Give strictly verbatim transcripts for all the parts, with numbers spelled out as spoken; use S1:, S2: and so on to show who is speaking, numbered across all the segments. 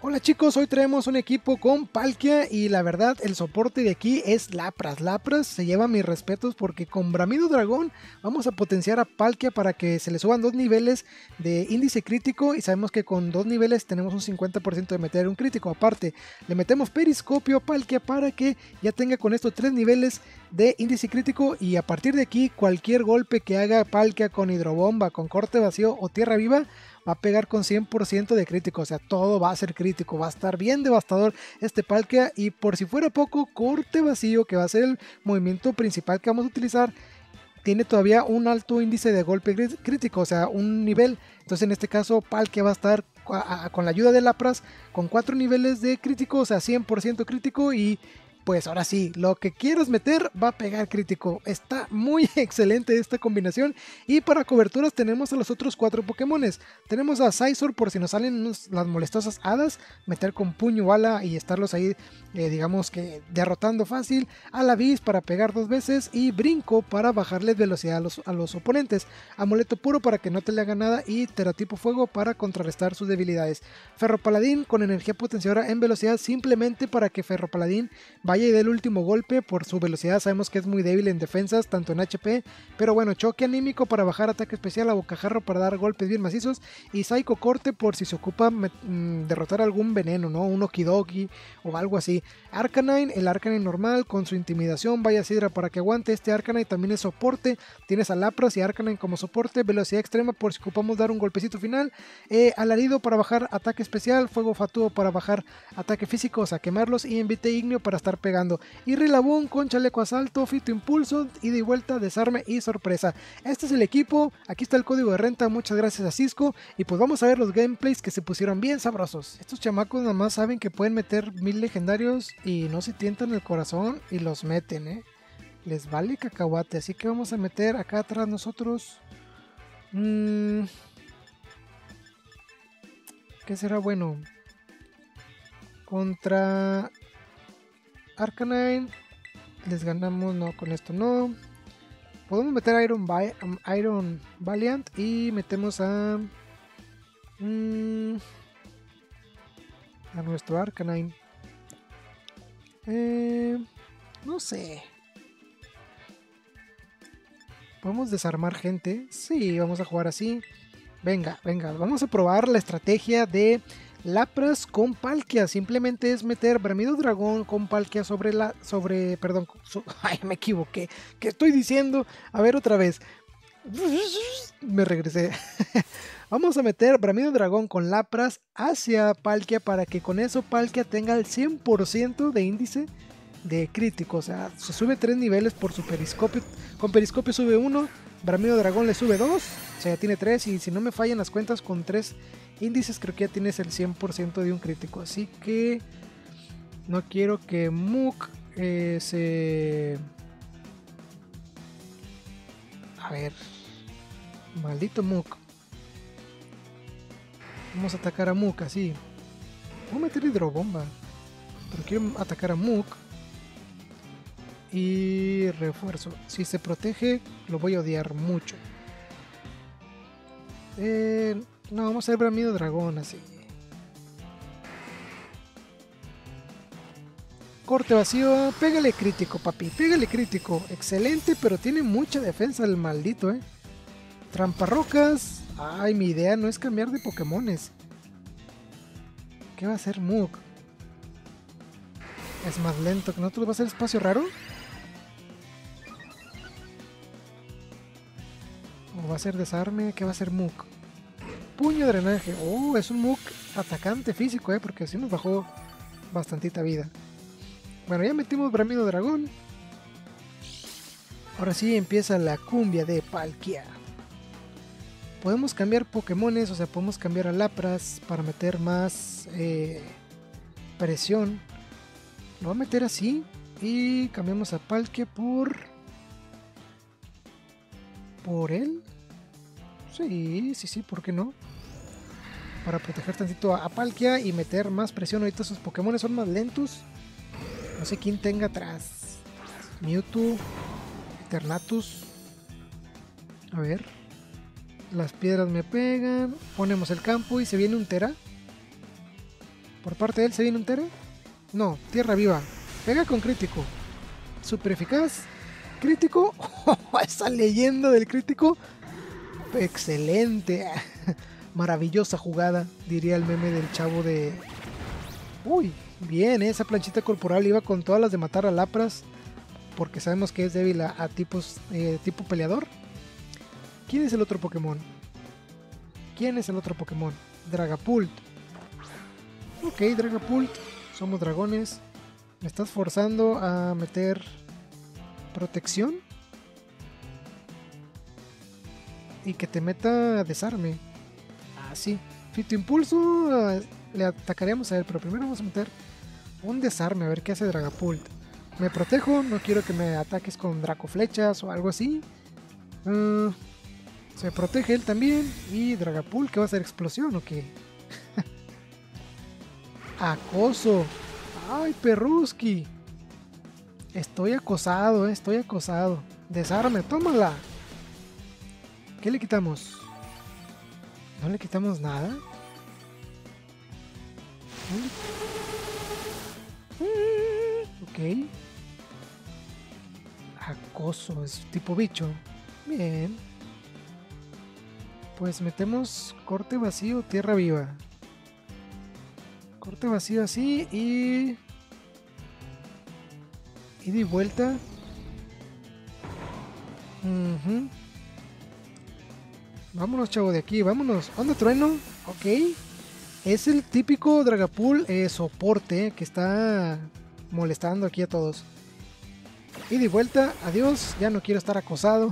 S1: Hola chicos, hoy traemos un equipo con Palkia y la verdad el soporte de aquí es Lapras. Lapras se lleva mis respetos porque con Bramido Dragón vamos a potenciar a Palkia para que se le suban dos niveles de índice crítico y sabemos que con dos niveles tenemos un cincuenta por ciento de meter un crítico. Aparte, le metemos Periscopio a Palkia para que ya tenga con estos tres niveles de índice crítico y a partir de aquí cualquier golpe que haga Palkia con hidrobomba, con corte vacío o tierra viva va a pegar con cien por ciento de crítico, o sea, todo va a ser crítico, va a estar bien devastador este Palkia y por si fuera poco, corte vacío, que va a ser el movimiento principal que vamos a utilizar, tiene todavía un alto índice de golpe crítico, o sea, un nivel, entonces en este caso Palkia va a estar con la ayuda de Lapras con cuatro niveles de crítico, o sea, cien por ciento crítico y pues ahora sí, lo que quieras meter va a pegar crítico. Está muy excelente esta combinación. Y para coberturas tenemos a los otros cuatro Pokémones. Tenemos a Scizor por si nos salen unos, las molestosas hadas. Meter con puño bala y estarlos ahí, eh, digamos que derrotando fácil. A la Biz para pegar dos veces. Y Brinco para bajarle velocidad a los, a los oponentes. Amuleto puro para que no te le haga nada. Y Teratipo fuego para contrarrestar sus debilidades. Ferropaladín con energía potenciadora en velocidad simplemente para que Ferropaladín vaya y dé el último golpe por su velocidad. Sabemos que es muy débil en defensas, tanto en H P, pero bueno, choque anímico para bajar ataque especial, a bocajarro para dar golpes bien macizos y Psycho corte por si se ocupa mmm, derrotar algún veneno, ¿no? Un Okidoki o algo así. Arcanine, el Arcanine normal con su intimidación, vaya Sidra para que aguante. Este Arcanine también es soporte, tienes a Lapras y Arcanine como soporte, velocidad extrema por si ocupamos dar un golpecito final, eh, alarido para bajar ataque especial, fuego fatuo para bajar ataque físico, o sea, quemarlos y envite ignio para estar pegando. Y Rillaboom con chaleco asalto, fito impulso, ida y vuelta, desarme y sorpresa. Este es el equipo, aquí está el código de renta, muchas gracias a Cisco. Y pues vamos a ver los gameplays que se pusieron bien sabrosos. Estos chamacos nada más saben que pueden meter mil legendarios y no se tientan el corazón y los meten, eh. Les vale cacahuate, así que vamos a meter acá atrás nosotros. Mm, ¿Qué será bueno? Contra Arcanine les ganamos, no, con esto no. Podemos meter a Iron, um, Iron Valiant y metemos a mmm, a nuestro Arcanine. Eh, no sé. ¿Podemos desarmar gente? Sí, vamos a jugar así. Venga, venga, vamos a probar la estrategia de Lapras con Palkia. Simplemente es meter Bramido Dragón con Palkia sobre la... sobre... perdón, so, ay, me equivoqué. ¿Qué estoy diciendo? A ver otra vez. Me regresé. Vamos a meter Bramido Dragón con Lapras hacia Palkia para que con eso Palkia tenga el cien por ciento de índice de crítico. O sea, se sube tres niveles por su periscopio. Con periscopio sube uno. Bramido Dragón le sube dos. O sea, ya tiene tres. Y si no me fallan las cuentas, con tres índices creo que ya tienes el cien por ciento de un crítico. Así que no quiero que Muk eh, se... A ver. Maldito Muk. Vamos a atacar a Muk así. Voy a meter hidrobomba. Pero quiero atacar a Muk. Y refuerzo. Si se protege, lo voy a odiar mucho. Eh, no, vamos a hacer Bramido Dragón así. Corte vacío. Pégale crítico, papi. Pégale crítico. Excelente, pero tiene mucha defensa el maldito, eh. Tramparrocas. Ay, mi idea no es cambiar de Pokémones. ¿Qué va a hacer Muk? Es más lento que nosotros. ¿Va a ser espacio raro? ¿O va a ser desarme? ¿Qué va a ser Muk? Puño drenaje. Oh, es un Muk atacante físico, eh, porque así nos bajó bastantita vida. Bueno, ya metimos Bramido Dragón. Ahora sí empieza la cumbia de Palkia. Podemos cambiar Pokémones, o sea, podemos cambiar a Lapras para meter más eh, presión. Lo voy a meter así y cambiamos a Palkia por... ¿Por él? Sí, sí, sí, ¿por qué no? Para proteger tantito a, a Palkia y meter más presión. Ahorita sus Pokémon son más lentos. No sé quién tenga atrás. Mewtwo, Eternatus. A ver. Las piedras me pegan. Ponemos el campo y se viene un Tera. Por parte de él se viene un Tera. No, tierra viva. Pega con crítico. Super eficaz. Crítico. Esa leyenda del crítico. Excelente. Maravillosa jugada, diría el meme del chavo de... Uy, bien, ¿eh? Esa planchita corporal iba con todas las de matar a Lapras. Porque sabemos que es débil a, a tipos eh, tipo peleador. ¿Quién es el otro Pokémon? ¿Quién es el otro Pokémon? Dragapult. Ok, Dragapult. Somos dragones. ¿Me estás forzando a meter protección? Y que te meta desarme. Ah, sí. Fito Impulso. Uh, le atacaríamos a él, pero primero vamos a meter un desarme. A ver qué hace Dragapult. Me protejo. No quiero que me ataques con Draco Flechas o algo así. Uh, se protege él también. Y Dragapult, ¿qué va a hacer? ¿Explosión o qué? Acoso. Ay, Perruski. Estoy acosado, eh, estoy acosado. Desarme, tómala. ¿Qué le quitamos? ¿No le quitamos nada? ¿No le... Ok. Acoso, es tipo bicho. Bien. Pues metemos corte vacío, tierra viva. Corte vacío así y... Y de vuelta. Uh-huh. Vámonos, chavo, de aquí, vámonos. Onda trueno, ok. Es el típico Dragapult eh, soporte que está molestando aquí a todos. Y de vuelta, adiós, ya no quiero estar acosado.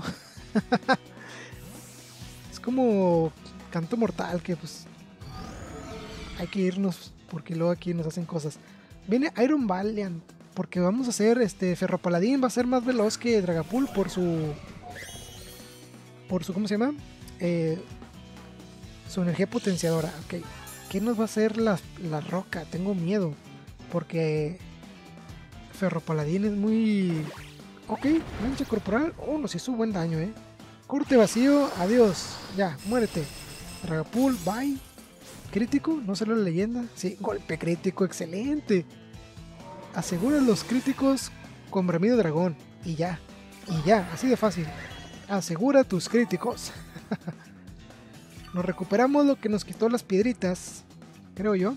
S1: Es como canto mortal que pues hay que irnos porque luego aquí nos hacen cosas. Viene Iron Valiant porque vamos a hacer este Ferropaladín, va a ser más veloz que Dragapult por su por su ¿cómo se llama? Eh, su energía potenciadora. Ok, ¿qué nos va a hacer la, la roca? Tengo miedo porque Ferropaladín es muy... Ok, mancha corporal. Oh, nos hizo buen daño, eh. Corte vacío, adiós. Ya, muérete. Dragapult, bye. Crítico, no salió la leyenda. Sí, golpe crítico, excelente. Asegura los críticos con bramido dragón. Y ya, y ya, así de fácil. Asegura tus críticos. Nos recuperamos lo que nos quitó las piedritas, creo yo.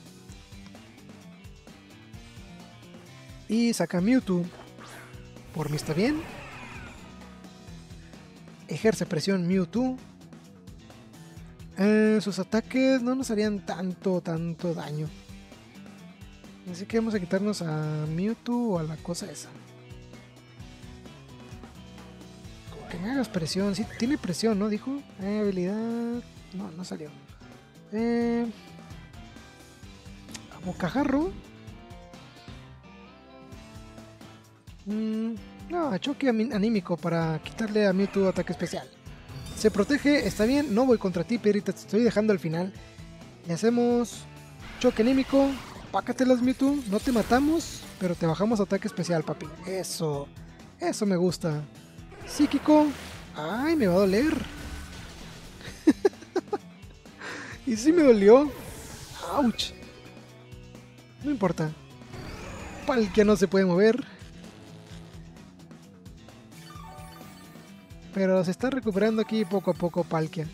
S1: Y saca Mewtwo. Por mí está bien. Ejerce presión Mewtwo. Eh, sus ataques no nos harían tanto, tanto daño. Así que vamos a quitarnos a Mewtwo o a la cosa esa. Como que me hagas presión. Sí, tiene presión, ¿no? Dijo. Eh, habilidad... No, no salió. Eh... A bocajarro. Mm, no, choque anímico para quitarle a Mewtwo ataque especial. Se protege, está bien. No voy contra ti, Pierita. Te estoy dejando al final. Le hacemos choque anímico. Pácatelas, Mewtwo. No te matamos, pero te bajamos ataque especial, papi. Eso. Eso me gusta. Psíquico. Ay, me va a doler. Y sí me dolió. Ouch. No importa. Palkia no se puede mover. Pero se está recuperando aquí poco a poco Palkia.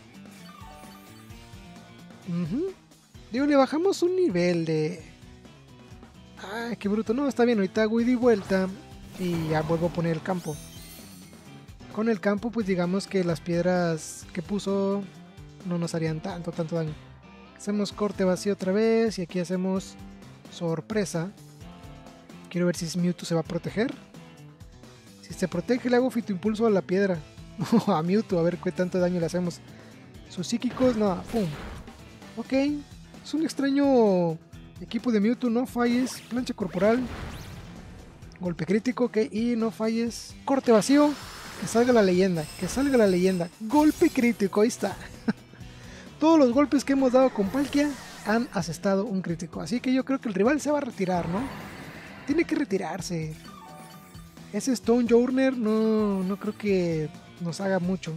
S1: Uh-huh. Digo, le bajamos un nivel de... Ay, qué bruto. No, está bien. Ahorita hago ida y vuelta. Y ya vuelvo a poner el campo. Con el campo, pues digamos que las piedras que puso no nos harían tanto, tanto daño. Hacemos corte vacío otra vez. Y aquí hacemos sorpresa. Quiero ver si Mewtwo se va a proteger. Si se protege, le hago Fito Impulso a la piedra. A Mewtwo, a ver qué tanto daño le hacemos. Sus psíquicos, no, pum. Ok, es un extraño equipo de Mewtwo. No falles, plancha corporal. Golpe crítico, ok, y no falles. Corte vacío, que salga la leyenda. Que salga la leyenda. Golpe crítico, ahí está. Todos los golpes que hemos dado con Palkia han asestado un crítico. Así que yo creo que el rival se va a retirar, ¿no? Tiene que retirarse. Ese Stone Journer no, no creo que nos haga mucho.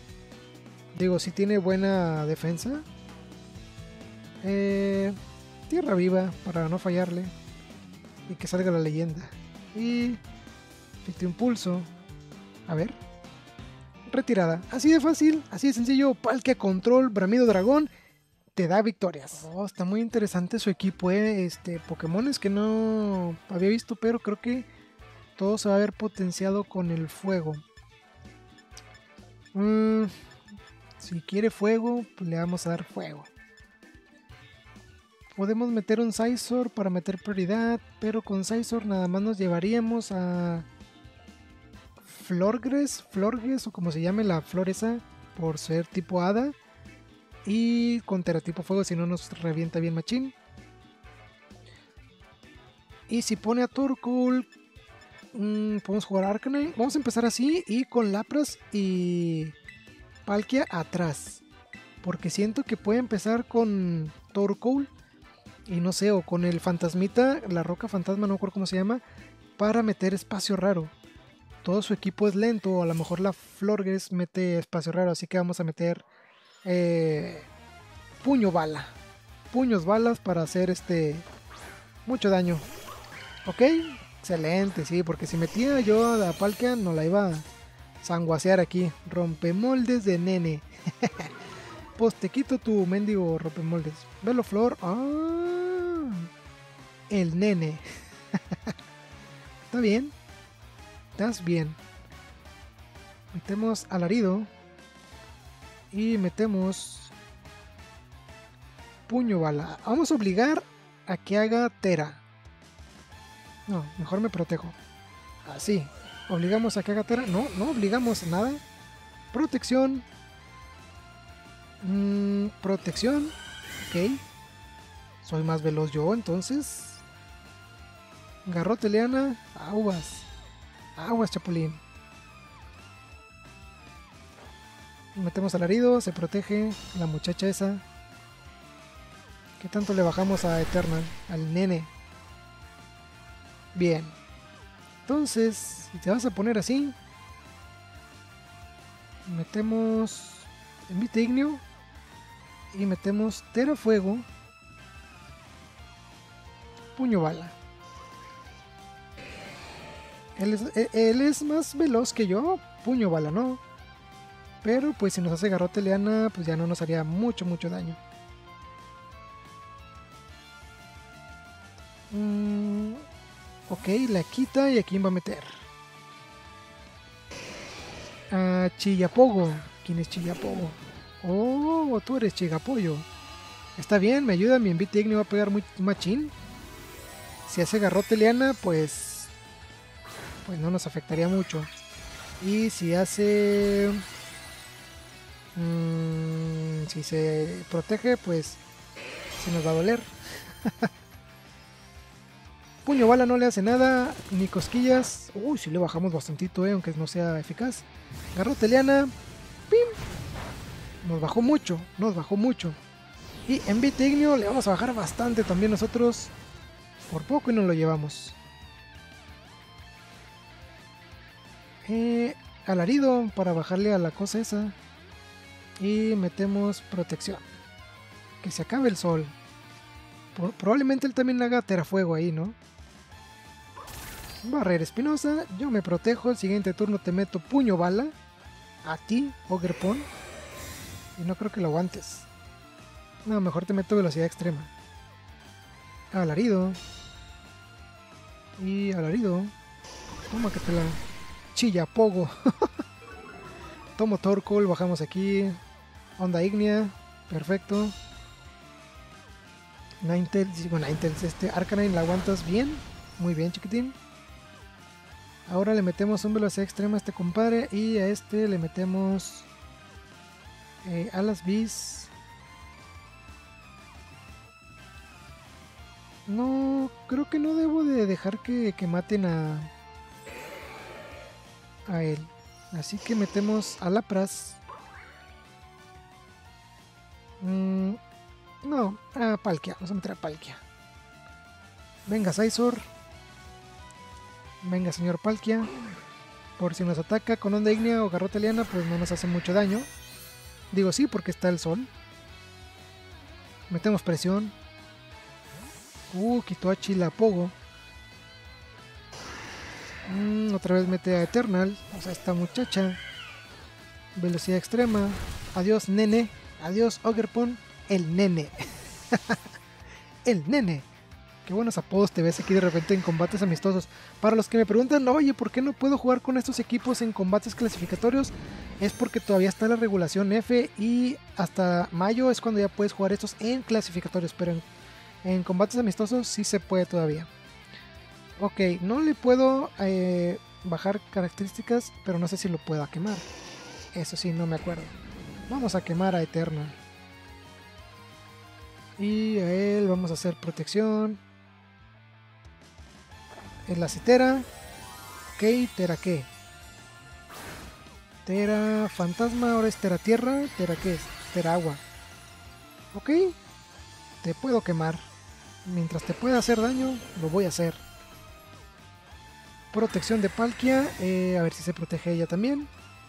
S1: Digo, si tiene buena defensa. Eh, Tierra viva para no fallarle. Y que salga la leyenda. Y... efecto impulso. A ver. Retirada. Así de fácil, así de sencillo. Palkia Control, Bramido Dragón. Te da victorias. Oh, está muy interesante su equipo, eh. Este, Pokémones que no había visto, pero creo que todo se va a ver potenciado con el fuego. Mm, si quiere fuego, pues le vamos a dar fuego. Podemos meter un Scizor para meter prioridad, pero con Scizor nada más nos llevaríamos a Florges, Florges o como se llame la flor esa, por ser tipo hada. Y con Teratipo Fuego, si no nos revienta bien machín. Y si pone a Torkoal, mmm, podemos jugar Arcanine. Vamos a empezar así y con Lapras y Palkia atrás. Porque siento que puede empezar con Torkoal. Y no sé, o con el fantasmita, la roca fantasma, no recuerdo cómo se llama. Para meter espacio raro. Todo su equipo es lento, o a lo mejor la Florges mete espacio raro. Así que vamos a meter... Eh, puño bala, puños balas para hacer este mucho daño. Ok, excelente, sí, porque si metía yo a la Palkia no la iba a sanguasear aquí. Rompemoldes de nene. Pues te quito tu mendigo rompemoldes. Velo flor. Ah, el nene. Está bien, estás bien. Metemos alarido. Y metemos puño bala. Vamos a obligar a que haga Tera. No, mejor me protejo. Así. Obligamos a que haga Tera. No, no obligamos a nada. Protección. Mm, protección. Ok. Soy más veloz yo, entonces. Garrote Leana. Aguas. Aguas, Chapulín. Metemos alarido, se protege la muchacha esa. ¿Qué tanto le bajamos a Eternal? Al nene. Bien. Entonces, si te vas a poner así, metemos Envite Ignio y metemos Tera Fuego, Puño Bala. Él es, él es más veloz que yo, Puño Bala no. Pero pues si nos hace Garrote Leana, pues ya no nos haría mucho, mucho daño. Mm, ok, la quita y aquí va a meter. A Chillapogo. ¿Quién es Chillapogo? Oh, tú eres Chigapollo. Está bien, me ayuda, mi Envite Ignio va a pegar muy machín. Si hace Garrote Leana, pues... Pues no nos afectaría mucho. Y si hace... Mm, si se protege, pues se nos va a doler. Puño bala no le hace nada, ni cosquillas. Uy, si le bajamos bastantito, eh, aunque no sea eficaz. Garrote Leana. ¡Pim! Nos bajó mucho, nos bajó mucho. Y Envite Ignio le vamos a bajar bastante también nosotros. Por poco y nos lo llevamos. Eh, alarido para bajarle a la cosa esa. Y metemos protección. Que se acabe el sol. Por, probablemente él también haga terafuego ahí, ¿no? Barrera espinosa. Yo me protejo. El siguiente turno te meto puño bala. A ti, Ogrepon. Y no creo que lo aguantes. No, mejor te meto velocidad extrema. Alarido. Y alarido. Toma que te la... Chillapogo. Tomo Torkoal. Bajamos aquí. Onda Ignea, perfecto. Ninetales, digo Ninetales, este Arcanine la aguantas bien, muy bien chiquitín. Ahora le metemos un velocidad extrema a este compadre y a este le metemos eh, alas bis. No, creo que no debo de dejar que, que maten a a él. Así que metemos a Lapras. Mm, no, a Palkia. Vamos a meter a Palkia. Venga, Scizor. Venga, señor Palkia. Por si nos ataca con Onda Ignea o Garrote Leana, pues no nos hace mucho daño. Digo sí, porque está el sol. Metemos presión. Uh, quitó a Chilapogo. Mm, otra vez mete a Eternal. O sea, esta muchacha. Velocidad extrema. Adiós, nene. Adiós, Ogerpon. El nene. El nene. Qué buenos apodos te ves aquí de repente en combates amistosos. Para los que me preguntan, oye, ¿por qué no puedo jugar con estos equipos en combates clasificatorios? Es porque todavía está la regulación F y hasta mayo es cuando ya puedes jugar estos en clasificatorios. Pero en, en combates amistosos sí se puede todavía. Ok, no le puedo eh, bajar características, pero no sé si lo puedo quemar. Eso sí, no me acuerdo. Vamos a quemar a Eternal. Y a él vamos a hacer protección. En la citera. Ok, Tera qué. Tera fantasma, ahora es Tera tierra. Tera qué es, Tera agua. Ok, te puedo quemar. Mientras te pueda hacer daño, lo voy a hacer. Protección de Palkia. Eh, a ver si se protege ella también.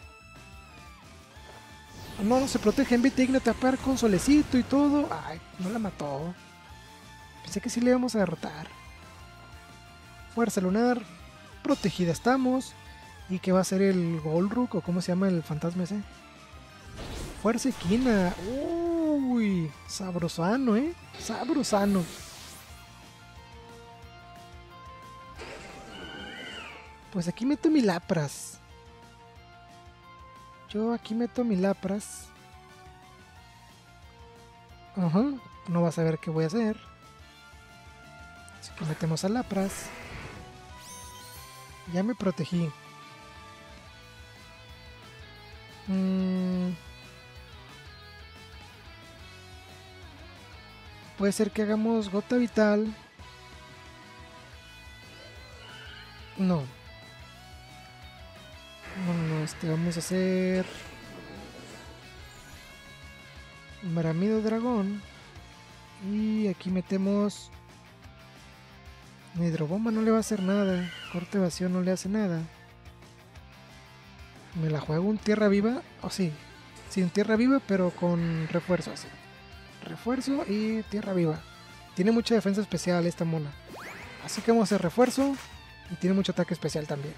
S1: No, no se protege. En vez de Ignite tapar con solecito y todo. Ay, no la mató. Pensé que sí le íbamos a derrotar. Fuerza lunar. Protegida estamos. ¿Y qué va a ser el Golruk? ¿O cómo se llama el fantasma ese? Fuerza equina. Uy, sabrosano, eh. Sabrosano. Pues aquí meto mi Lapras. Yo aquí meto mi Lapras. Ajá. No vas a ver qué voy a hacer. Así que metemos a Lapras. Ya me protegí. Mm. Puede ser que hagamos Gota Vital. No. No, no, este vamos a hacer Bramido Dragón. Y aquí metemos Hidrobomba, no le va a hacer nada. Corte vacío no le hace nada. Me la juego un Tierra Viva. O oh, sí, sí, un Tierra Viva, pero con refuerzo así. Refuerzo y Tierra Viva. Tiene mucha defensa especial esta mona. Así que vamos a hacer refuerzo. Y tiene mucho ataque especial también.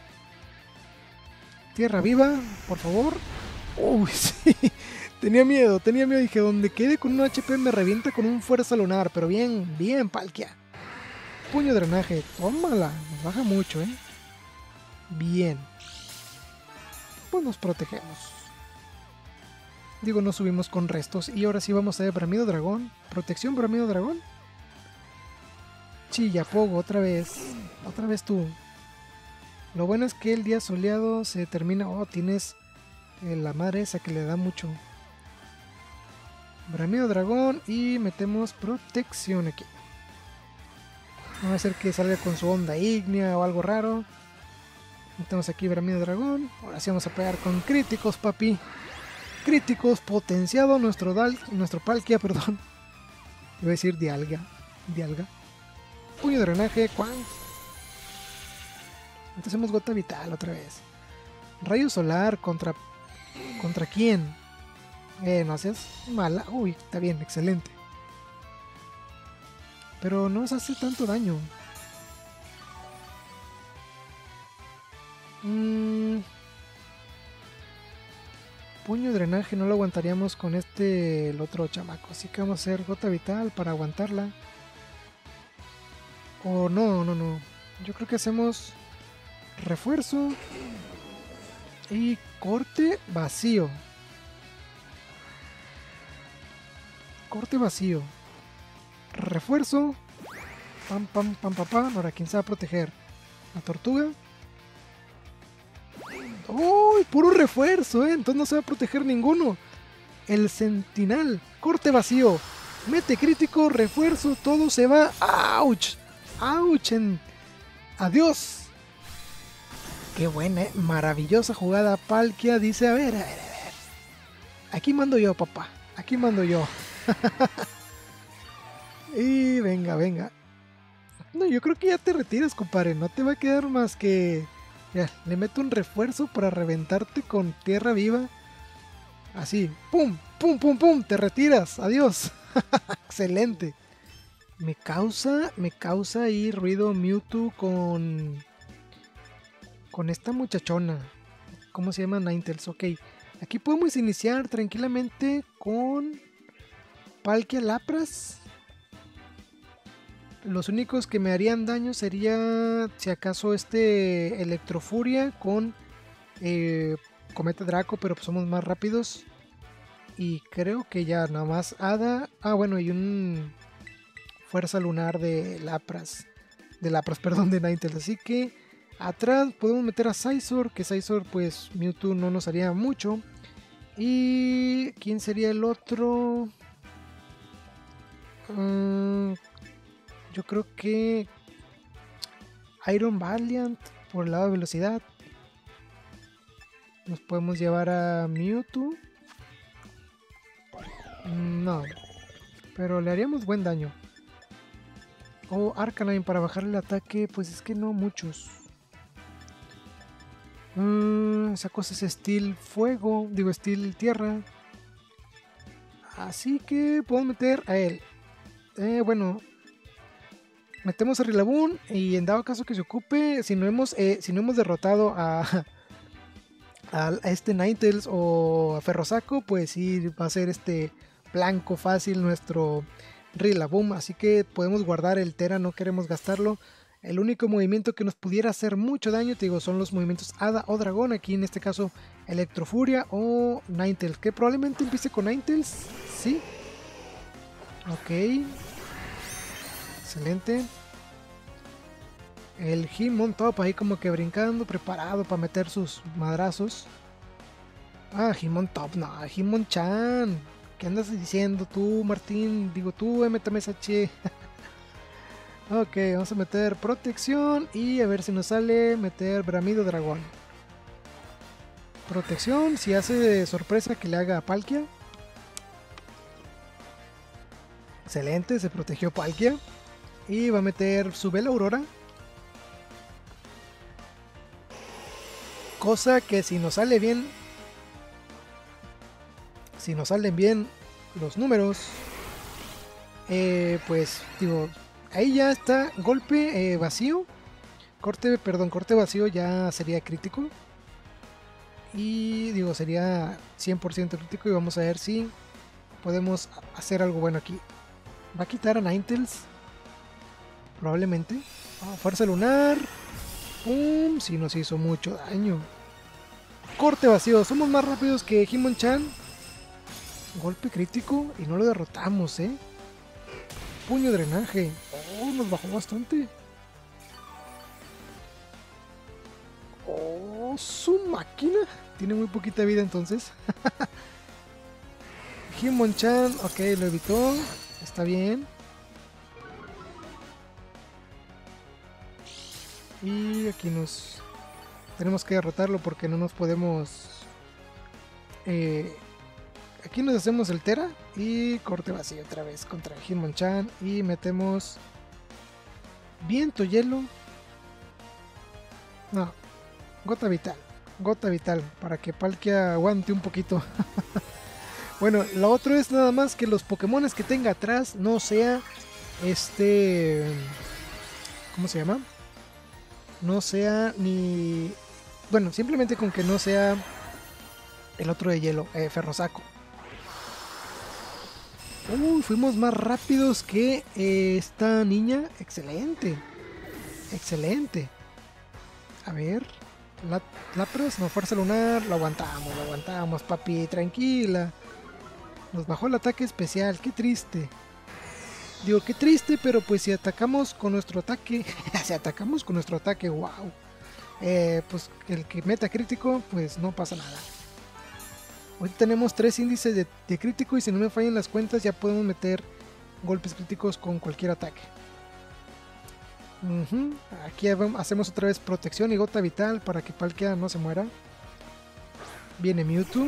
S1: Tierra Viva, por favor. Uy, sí. Tenía miedo, tenía miedo. Dije, donde quede con un H P me revienta con un Fuerza Lunar. Pero bien, bien, Palkia. Puño Drenaje, tómala. Nos baja mucho, ¿eh? Bien. Pues nos protegemos. Digo, nos subimos con restos. Y ahora sí vamos a ver Bramido Dragón. Protección, Bramido Dragón. Chillapogo, otra vez. Otra vez tú. Lo bueno es que el día soleado se termina. Oh, tienes eh, la madre esa que le da mucho. Bramido Dragón y metemos protección aquí. Vamos a hacer que salga con su onda ígnea o algo raro. Metemos aquí Bramido Dragón. Ahora sí vamos a pegar con críticos, papi. Críticos, potenciado nuestro Dal, nuestro Palkia, perdón. Iba a decir Dialga. Dialga. Puño de drenaje, Quan. Entonces hacemos Gota Vital otra vez. Rayo solar contra. ¿Contra quién? Eh, no seas mala. Uy, está bien, excelente. Pero no nos hace tanto daño. Mm. Puño de drenaje no lo aguantaríamos con este, el otro chamaco. Así que vamos a hacer Gota Vital para aguantarla. O no, no, no. Yo creo que hacemos refuerzo y corte vacío. Corte vacío. Refuerzo. Pam, pam, pam, pam, pam. Ahora, ¿quién se va a proteger? La tortuga. ¡Uy! Puro refuerzo, ¿eh? Entonces no se va a proteger ninguno. El sentinel. Corte vacío. Mete crítico, refuerzo, todo se va. ¡Auch! ¡Auch! En... ¡Adiós! Qué buena, ¿eh? Maravillosa jugada. Palkia dice, a ver, a ver, a ver. Aquí mando yo, papá. Aquí mando yo. Y venga, venga. No, yo creo que ya te retiras, compadre. No te va a quedar más que... Ya, le meto un refuerzo para reventarte con tierra viva. Así. ¡Pum! ¡Pum, pum, pum! Te retiras. Adiós. Excelente. Me causa, me causa ahí ruido Mewtwo con... Con esta muchachona. ¿Cómo se llama? Ninetales. Ok. Aquí podemos iniciar tranquilamente con Palkia Lapras. Los únicos que me harían daño sería si acaso este Electrofuria con eh, Cometa Draco, pero pues somos más rápidos. Y creo que ya nada más Hada. Ah, bueno, y un Fuerza Lunar de Lapras. De Lapras, perdón, de Ninetales. Así que atrás podemos meter a Scizor, que Scizor pues Mewtwo no nos haría mucho. ¿Y quién sería el otro? Um, yo creo que Iron Valiant por el lado de velocidad. Nos podemos llevar a Mewtwo. No, pero le haríamos buen daño. O Arcanine para bajar el ataque, pues es que no muchos. Mm, esa cosa es Steel Fuego, digo Steel Tierra. Así que puedo meter a él. Eh, bueno, metemos a Rillaboom y en dado caso que se ocupe, si no hemos, eh, si no hemos derrotado a, a, a este Ninetales o a Ferrosaco, pues sí va a ser este blanco fácil nuestro Rillaboom. Así que podemos guardar el Tera, no queremos gastarlo. El único movimiento que nos pudiera hacer mucho daño, te digo, son los movimientos Hada o Dragón. Aquí en este caso Electrofuria o Ninetales, que probablemente empiece con Ninetales. Sí. Ok. Excelente. El Hitmontop ahí como que brincando, preparado para meter sus madrazos. Ah, Hitmontop, no, Hitmonchan. ¿Qué andas diciendo tú, Martín? Digo tú, M T M S H. Ok, vamos a meter protección y a ver si nos sale meter Bramido Dragón. Protección, si hace de sorpresa que le haga a Palkia. Excelente, se protegió Palkia. Y va a meter su Vela Aurora. Cosa que si nos sale bien, si nos salen bien los números, eh, pues digo, ahí ya está golpe eh, vacío. Corte, perdón, corte vacío ya sería crítico. Y digo, sería cien por ciento crítico. Y vamos a ver si podemos hacer algo bueno aquí. Va a quitar a Ninetales. Probablemente. Oh, fuerza lunar. Pum, sí nos hizo mucho daño. Corte vacío. Somos más rápidos que Hitmonchan. Golpe crítico y no lo derrotamos, ¿eh? Puño drenaje. Oh, nos bajó bastante. Oh, su máquina. Tiene muy poquita vida entonces. Hitmonchan, ok, lo evitó. Está bien. Y aquí nos... Tenemos que derrotarlo porque no nos podemos... Eh, aquí nos hacemos el Tera y corte vacío otra vez contra Hitmonchan. Y metemos... Viento hielo. No. Gota vital. Gota vital. Para que Palkia aguante un poquito. Bueno, lo otro es nada más que los Pokémones que tenga atrás no sea... Este... ¿Cómo se llama? No sea ni... Bueno, simplemente con que no sea el otro de hielo, eh, Ferrosaco. Uy, fuimos más rápidos que eh, esta niña. Excelente. Excelente. A ver. La, Lapras, no, fuerza lunar. Lo aguantamos, lo aguantamos, papi. Tranquila. Nos bajó el ataque especial. Qué triste. Digo, qué triste, pero pues si atacamos con nuestro ataque, si atacamos con nuestro ataque, wow, eh, pues el que meta crítico, pues no pasa nada. Hoy tenemos tres índices de, de crítico y si no me fallan las cuentas ya podemos meter golpes críticos con cualquier ataque. Uh-huh. Aquí hacemos otra vez protección y gota vital para que Palkia no se muera. Viene Mewtwo.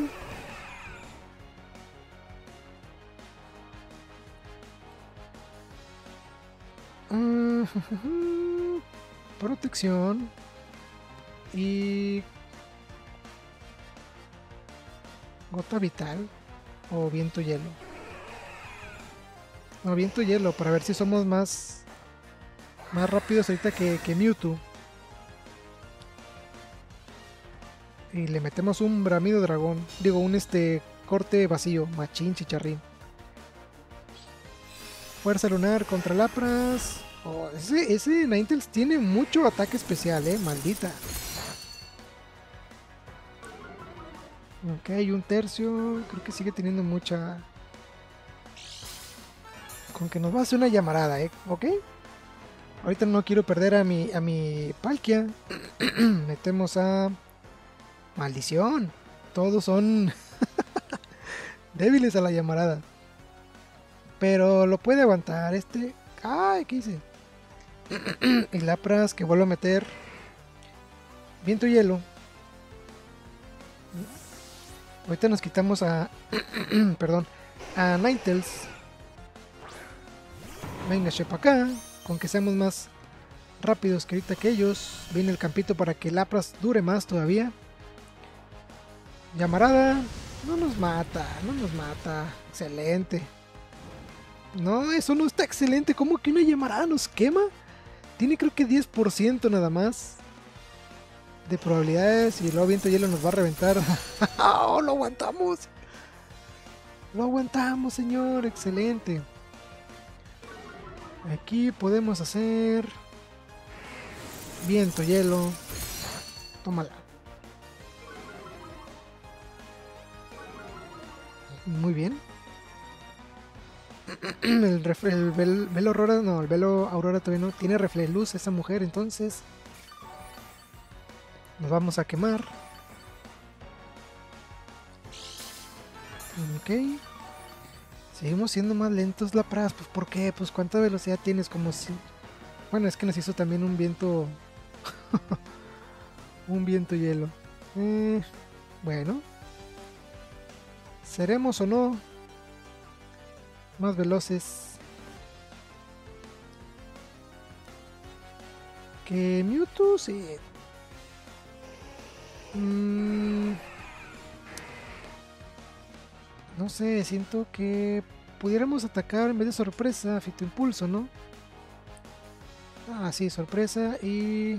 S1: Uh-huh. Protección y gota vital o viento hielo. No, viento hielo, para ver si somos más, más rápidos ahorita que, que Mewtwo. Y le metemos un bramido dragón. Digo, un este corte vacío. Machín chicharrín. Fuerza lunar contra Lapras. Oh, ese, ese Ninetales tiene mucho ataque especial, eh. Maldita. Ok, un tercio. Creo que sigue teniendo mucha. Con que nos va a hacer una llamarada, eh. Ok. Ahorita no quiero perder a mi, a mi Palkia. Metemos a... Maldición. Todos son débiles a la llamarada. Pero lo puede aguantar este. Ay, ¿qué hice? Y Lapras que vuelve a meter viento hielo. Ahorita nos quitamos a... perdón. A Ninetales. Venga, Shepa acá. Con que seamos más rápidos que ahorita que ellos. Viene el campito para que Lapras dure más todavía. Llamarada. No nos mata, no nos mata. Excelente. No, eso no está excelente. ¿Cómo que una llamarada nos quema? Tiene creo que diez por ciento nada más de probabilidades. Y luego viento hielo nos va a reventar. ¡Oh, lo aguantamos! Lo aguantamos, señor. Excelente. Aquí podemos hacer viento hielo. Tómala. Muy bien. El, refle el vel velo aurora, no, el velo aurora todavía no tiene reflejluz esa mujer, entonces nos vamos a quemar. Ok. Seguimos siendo más lentos, Lapras. Pues ¿por qué? Pues ¿cuánta velocidad tienes? Como si... Bueno, es que nos hizo también un viento... un viento hielo. Eh, bueno. ¿Seremos o no más veloces que Mewtwo? Sí. Mm, no sé, siento que pudiéramos atacar en vez de sorpresa, Fito Impulso, ¿no? Ah, sí, sorpresa y...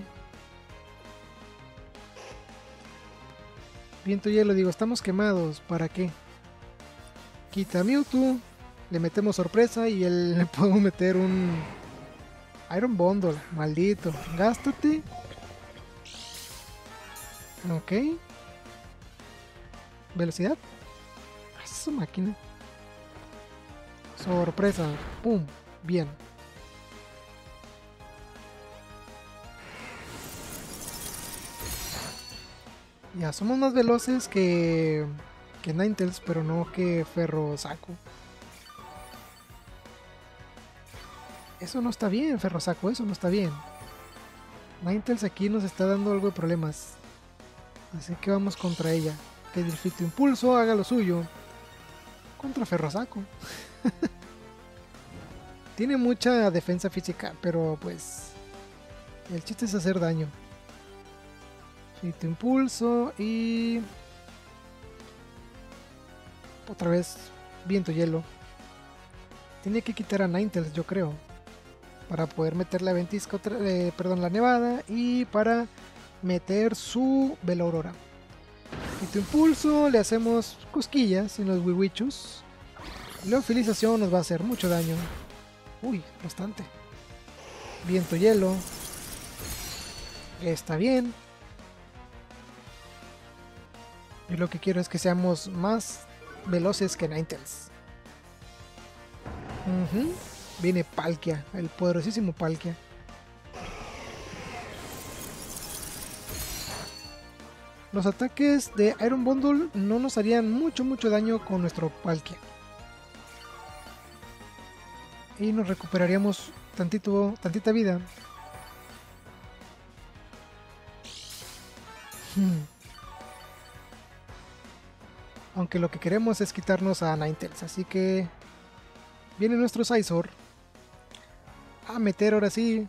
S1: Viento hielo, digo, estamos quemados, ¿para qué? Quita Mewtwo, le metemos sorpresa y él, le podemos meter un Iron Bundle, maldito. Gástate. Ok. Velocidad. Esa es su máquina. Sorpresa. Pum. Bien. Ya, somos más veloces que... que Ninetales, pero no que Ferro Saco. Eso no está bien, Ferro Saco, eso no está bien. Ninetales aquí nos está dando algo de problemas. Así que vamos contra ella. Que el Fito Impulso haga lo suyo. Contra Ferro Saco. Tiene mucha defensa física, pero pues... el chiste es hacer daño. Fito Impulso y... otra vez viento hielo. Tiene que quitar a Ninetales, yo creo, para poder meter la ventisca, otra, eh, perdón, la nevada, y para meter su velo aurora. Fito Impulso, le hacemos cosquillas en los wiwichus. La utilización nos va a hacer mucho daño. Uy, bastante. Viento hielo. Está bien. Yo lo que quiero es que seamos más veloces que Ninetales. Uh-huh. Viene Palkia, el poderosísimo Palkia. Los ataques de Iron Bundle no nos harían mucho mucho daño con nuestro Palkia. Y nos recuperaríamos tantito, tantita vida. Hmm. Aunque lo que queremos es quitarnos a Ninetales, así que viene nuestro Scizor a meter ahora sí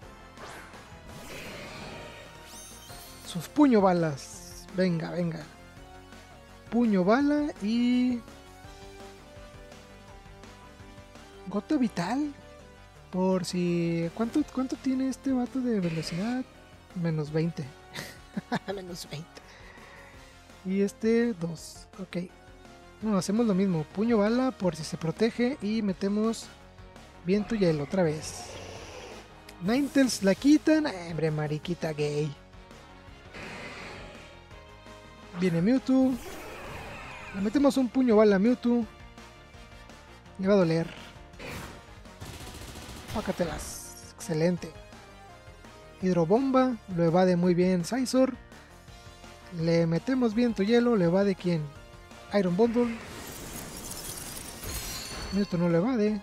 S1: sus puño balas. Venga, venga. Puño bala y Cota vital. Por si... ¿Cuánto, cuánto tiene este vato de velocidad? Menos veinte. Menos veinte. Y este dos. Ok. No, hacemos lo mismo. Puño bala por si se protege. Y metemos viento y hielo otra vez. Ninetales la quitan. Hombre, mariquita gay. Viene Mewtwo. Le metemos un puño bala a Mewtwo. Le va a doler. Pácatelas. Excelente. Hidrobomba. Lo evade muy bien Scizor. Le metemos viento hielo. ¿Le evade quién? Iron Bundle. Esto no le evade.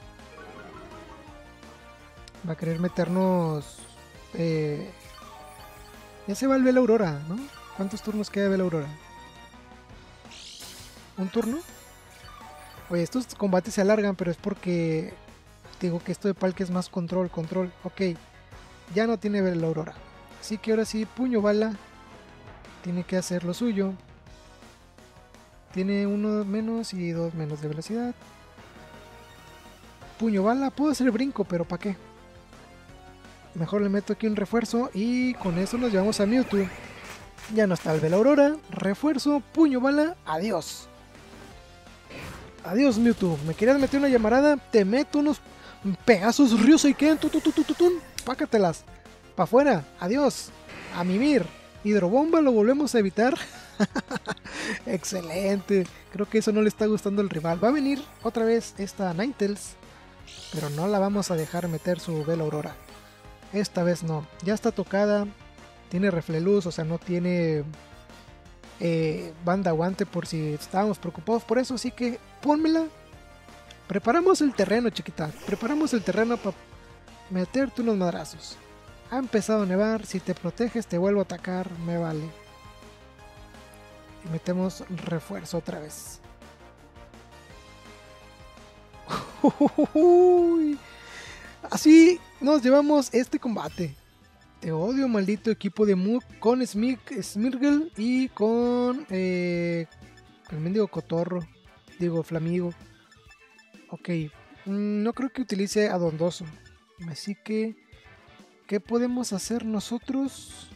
S1: Va a querer meternos... Eh, ya se va el Vela Aurora, ¿no? ¿Cuántos turnos queda de Vela Aurora? ¿Un turno? Oye, estos combates se alargan, pero es porque... Digo que esto de Palkia es más control, control. Ok. Ya no tiene Vela Aurora. Así que ahora sí, puño bala. Tiene que hacer lo suyo. Tiene uno menos y dos menos de velocidad. Puño bala. Puedo hacer brinco, pero ¿para qué? Mejor le meto aquí un refuerzo y con eso nos llevamos a Mewtwo. Ya no está el Vela Aurora. Refuerzo, puño bala, adiós. Adiós Mewtwo. ¿Me querías meter una llamarada? Te meto unos Pegasus Ryuseiken. Pácatelas. Pa' afuera. Adiós. A mimir. Hidrobomba lo volvemos a evitar. Excelente. Creo que eso no le está gustando al rival. Va a venir otra vez esta Ninetales, pero no la vamos a dejar meter su Vela Aurora. Esta vez no. Ya está tocada. Tiene refleluz, o sea, no tiene eh, banda aguante por si estábamos preocupados por eso. Así que pónmela. Preparamos el terreno, chiquita. Preparamos el terreno para meterte unos madrazos. Ha empezado a nevar. Si te proteges, te vuelvo a atacar. Me vale. Y metemos refuerzo otra vez. Así nos llevamos este combate. Te odio, maldito equipo de Muk con Smirgle y con eh, el mendigo cotorro. Digo, Flamigo. Ok. No creo que utilice a Dondoso. Así que, ¿qué podemos hacer nosotros?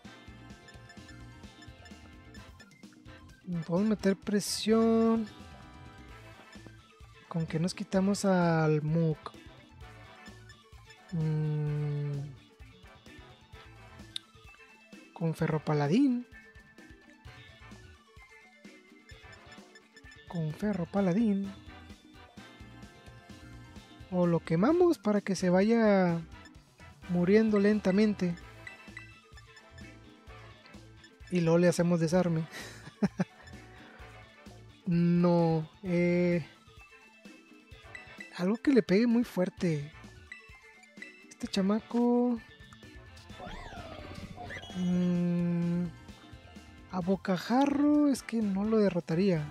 S1: Podemos meter presión. Con que nos quitamos al Muk. Mm. Con Ferropaladín. Con Ferropaladín. O lo quemamos para que se vaya muriendo lentamente. Y luego le hacemos desarme. No. Eh, algo que le pegue muy fuerte. Este chamaco... Mm, a bocajarro es que no lo derrotaría.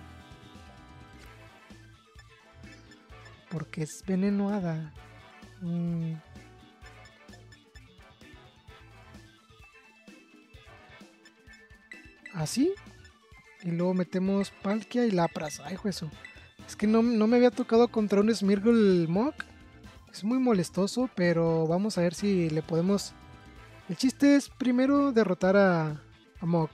S1: Porque es veneno hada. Mm. Así. Y luego metemos Palkia y Lapras. Ay, juezo. Es que no, no me había tocado contra un Smirgle Muk. Es muy molestoso, pero vamos a ver si le podemos... El chiste es primero derrotar a, a Muk.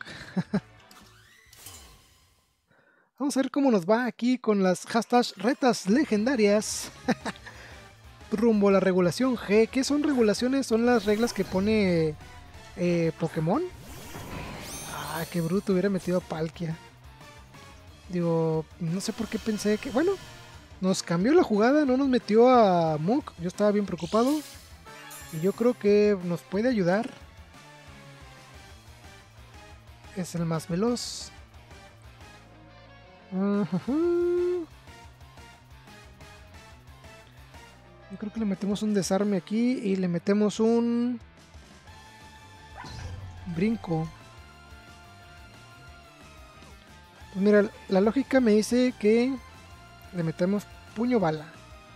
S1: Vamos a ver cómo nos va aquí con las hashtags retas legendarias. Rumbo a la regulación G. ¿Qué son regulaciones? Son las reglas que pone eh, Pokémon. Ah, qué bruto, hubiera metido a Palkia. Digo, no sé por qué pensé que... Bueno, nos cambió la jugada, no nos metió a Muk. Yo estaba bien preocupado. Y yo creo que nos puede ayudar. Es el más veloz. Uh-huh. Yo creo que le metemos un desarme aquí y le metemos un brinco. Pues mira, la lógica me dice que le metemos puño bala.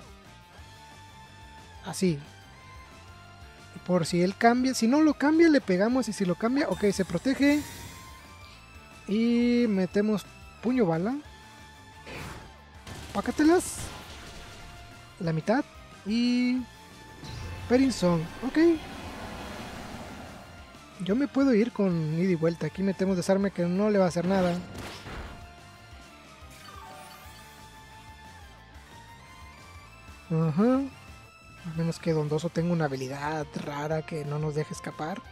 S1: Así. Por si él cambia. Si no lo cambia, le pegamos. Y si lo cambia, ok, se protege. Y metemos puño bala. Pácatelas. La mitad. Y... Perinzón, ok. Yo me puedo ir con ida y vuelta. Aquí metemos desarme que no le va a hacer nada. Ajá. A menos que Dondoso tenga una habilidad rara que no nos deje escapar.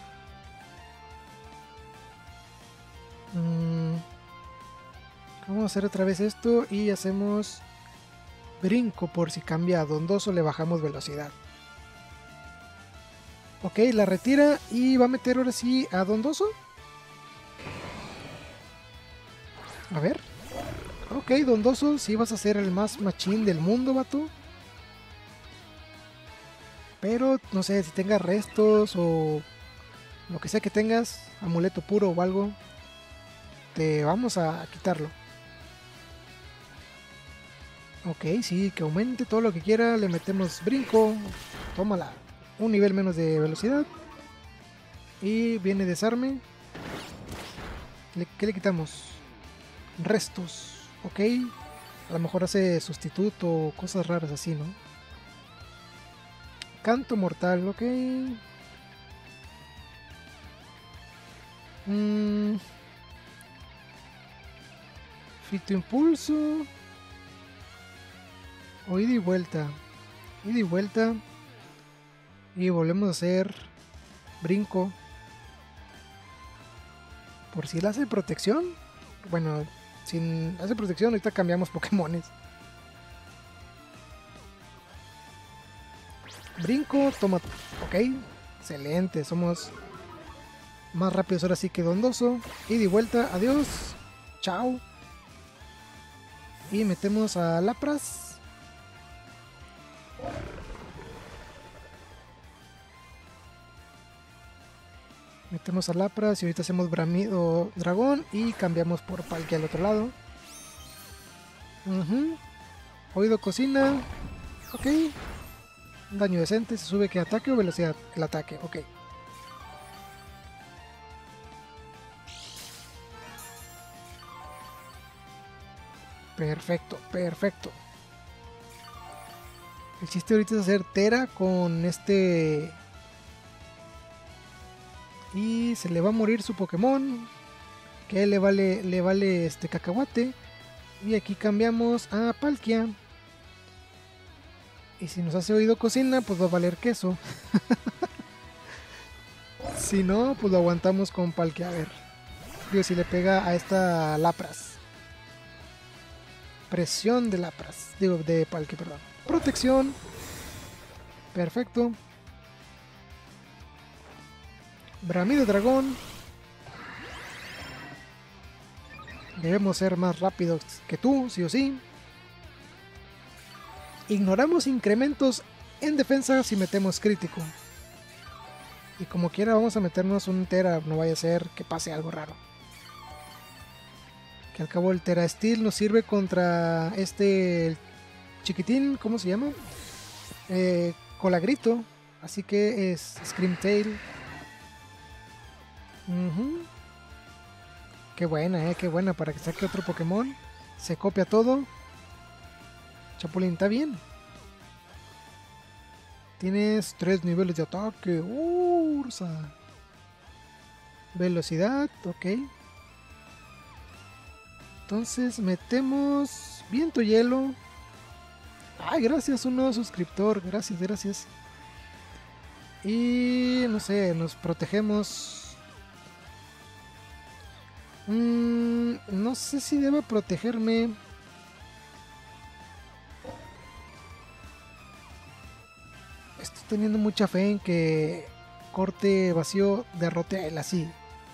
S1: Mm. Vamos a hacer otra vez esto y hacemos brinco por si cambia a Dondoso, le bajamos velocidad. Ok, la retira y va a meter ahora sí a Dondoso. A ver. Ok, Dondoso, sí vas a ser el más machín del mundo, vato. Pero no sé si tengas restos o lo que sea que tengas, amuleto puro o algo, te vamos a quitarlo. Ok, sí, que aumente todo lo que quiera, le metemos brinco, tómala, un nivel menos de velocidad. Y viene desarme. Le, ¿Qué le quitamos? Restos, ok. A lo mejor hace sustituto o cosas raras así, ¿no? Canto mortal, ok. Mm. Fito impulso. O ida y vuelta. Ida y vuelta. Y volvemos a hacer brinco. Por si él hace protección. Bueno, sin hace protección, ahorita cambiamos Pokémones. Brinco, toma. Ok, excelente. Somos más rápidos ahora sí que Dondoso. Ida y vuelta, adiós. Chao. Y metemos a Lapras. Metemos a Lapras y ahorita hacemos Bramido Dragón y cambiamos por Palkia al otro lado. Uh-huh. Oído cocina. Ok. Un daño decente. Se sube que ataque o velocidad. El ataque, ok. Perfecto, perfecto. El chiste ahorita es hacer Tera con este... Y se le va a morir su Pokémon. Que le vale, le vale este cacahuate. Y aquí cambiamos a Palkia. Y si nos hace oído cocina, pues va a valer queso. Si no, pues lo aguantamos con Palkia. A ver. Digo, si le pega a esta Lapras. Presión de Lapras. Digo, de Palkia, perdón. Protección. Perfecto. Bramido dragón. Debemos ser más rápidos que tú, sí o sí. Ignoramos incrementos en defensa si metemos crítico. Y como quiera vamos a meternos un Tera, no vaya a ser que pase algo raro. Que al cabo el Tera Steel nos sirve contra este el chiquitín, ¿cómo se llama? Eh, Colagrito. Así que es Screamtail. Uh-huh. Qué buena, eh, qué buena para que saque otro Pokémon. Se copia todo. Chapulín, está bien. Tienes tres niveles de ataque. Ursa. Velocidad, ok. Entonces metemos viento hielo. Ay, gracias, un nuevo suscriptor. Gracias, gracias. Y no sé, nos protegemos. Mm, no sé si deba protegerme. Estoy teniendo mucha fe en que corte vacío derrote a él así.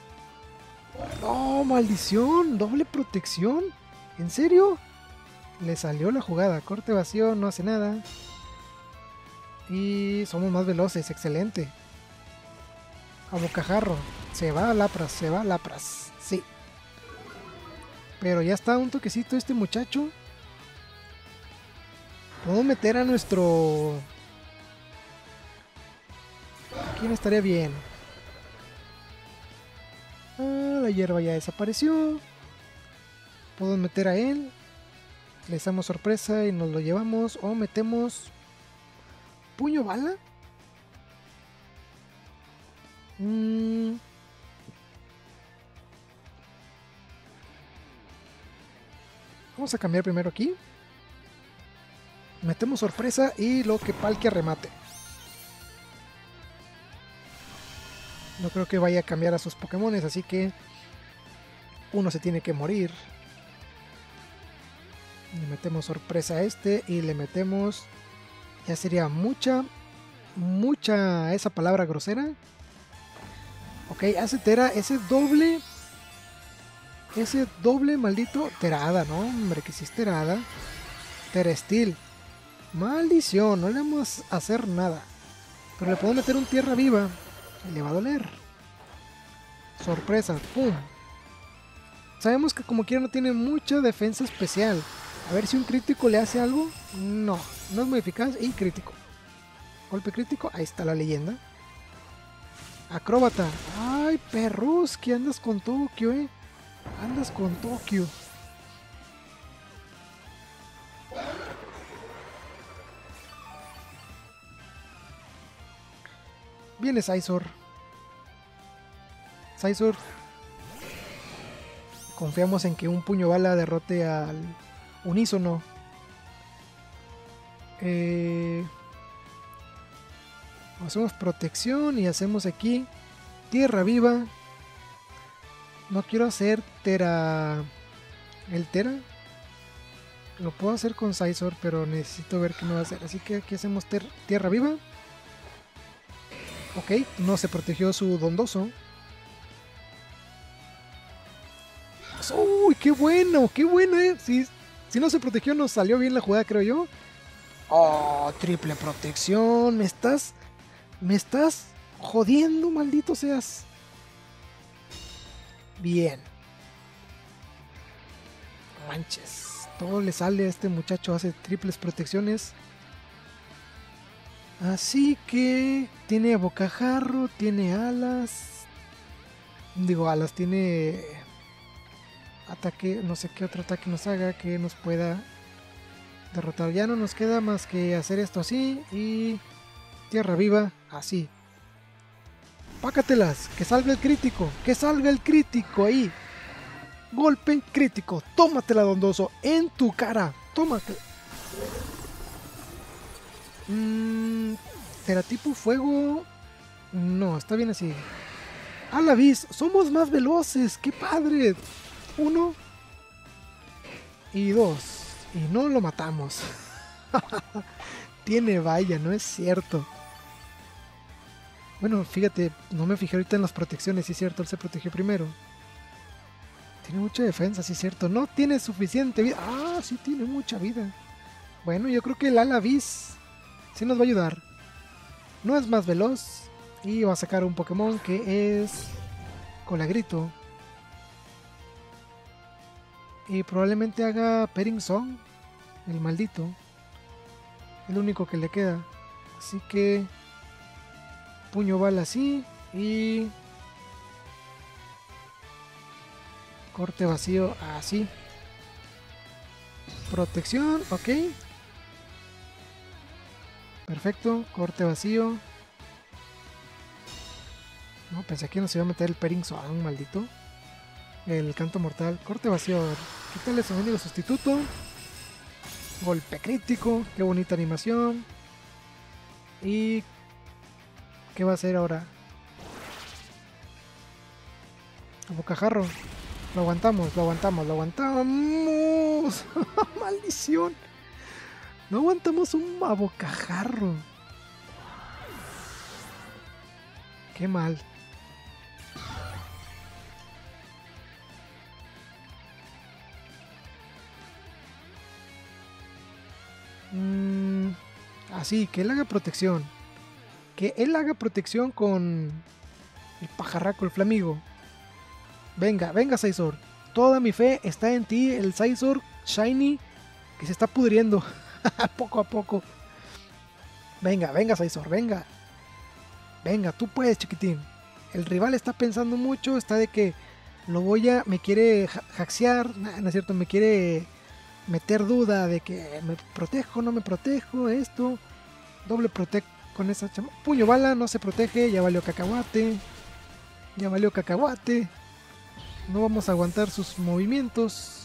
S1: ¡No, maldición! ¡Doble protección! ¿En serio? Le salió la jugada. Corte vacío no hace nada. Y somos más veloces. Excelente. A bocajarro. Se va a Lapras. Se va a Lapras. Sí. Pero ya está un toquecito este muchacho. Podemos meter a nuestro... ¿Quién estaría bien? Ah, la hierba ya desapareció. Podemos meter a él. Le damos sorpresa y nos lo llevamos. O metemos puño bala. Mm. Vamos a cambiar primero aquí. Metemos sorpresa y lo que Palkia remate. No creo que vaya a cambiar a sus Pokémones, así que uno se tiene que morir. Le metemos sorpresa a este y le metemos... Ya sería mucha, mucha esa palabra grosera. Ok, hace Tera, ese doble... Ese doble maldito Terada, ¿no? Hombre, que si es Terada. Tera Steel. Maldición, no le vamos a hacer nada. Pero le puedo meter un tierra viva. Y le va a doler. Sorpresa, pum. Sabemos que como quiera no tiene mucha defensa especial. A ver si un crítico le hace algo. No, no es muy eficaz y crítico. Golpe crítico, ahí está la leyenda. Acróbata. Ay, perros, que andas con Tokio, eh. Andas con Tokio. Viene Scizor. Scizor. Confiamos en que un puño bala derrote al unísono. Eh, hacemos protección y hacemos aquí tierra viva. No quiero hacer Tera... ¿El Tera? Lo puedo hacer con Scizor, pero necesito ver qué me va a hacer. Así que aquí hacemos tierra viva. Ok, no se protegió su Dondoso. ¡Uy, qué bueno! ¡Qué bueno, eh! Si, si no se protegió, nos salió bien la jugada, creo yo. ¡Oh, triple protección! ¿Me estás... ¿Me estás jodiendo, maldito seas? Bien. Manches. Todo le sale a este muchacho, hace triples protecciones. Así que tiene bocajarro, tiene alas. Digo, alas, tiene ataque, no sé qué otro ataque nos haga que nos pueda derrotar. Ya no nos queda más que hacer esto así y tierra viva, así. Pácatelas, que salga el crítico, que salga el crítico ahí. Golpe crítico, tómatela, Dondoso, en tu cara, tómate. Mm, Teratipo fuego. No, está bien así. A la vis, somos más veloces, qué padre. Uno y dos. Y no lo matamos. Tiene valla, no es cierto. Bueno, fíjate, no me fijé ahorita en las protecciones, sí es cierto, él se protegió primero. Tiene mucha defensa, sí es cierto. No tiene suficiente vida. Ah, sí tiene mucha vida. Bueno, yo creo que el Alavis sí nos va a ayudar. No es más veloz. Y va a sacar un Pokémon que es Colagrito. Y probablemente haga Pering Song, el maldito. El único que le queda. Así que puño bala así. Y corte vacío así. Protección, ok. Perfecto, corte vacío. No, pensé que nos iba a meter el Pering Song, maldito. El canto mortal, corte vacío. Quítale su enemigo sustituto. Golpe crítico, qué bonita animación. Y ¿qué va a hacer ahora? Bocajarro. Lo aguantamos, lo aguantamos, lo aguantamos. Maldición. No aguantamos un abocajarro. Qué mal. Mm, así, que él haga protección. Que él haga protección con el pajarraco, el flamigo. Venga, venga, Scizor. Toda mi fe está en ti, el Scizor Shiny que se está pudriendo poco a poco. Venga, venga, Scizor, venga. Venga, tú puedes, chiquitín. El rival está pensando mucho, está de que lo voy a, me quiere hackear, nah, no es cierto, me quiere meter duda de que me protejo, no me protejo, esto. Doble protect con esa chama. Puño bala, no se protege, ya valió cacahuate. Ya valió cacahuate. No vamos a aguantar sus movimientos.